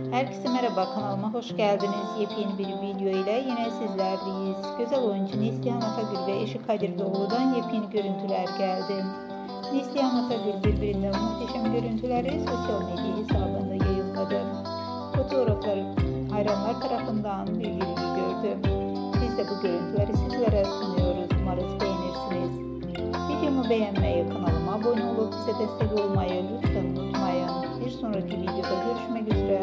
Herkese merhaba, kanalıma hoş geldiniz. Yepyeni bir video ile yine sizlerleyiz. Güzel oyuncu Neslihan Atagül ve eşi Kadir Doğulu'dan yepyeni görüntüler geldi. Neslihan Atagül birbirinden muhteşem görüntüleri sosyal medya hesabında yayınladı. Fotoğrafları hayranlar tarafından büyük ilgi gördü. Biz de bu görüntüleri sizlere sunuyoruz. Umarız beğenirsiniz. Videomu beğenmeyi, kanalıma abone olup bize destek olmayı lütfen unutmayın. Bir sonraki videoda görüşmek üzere.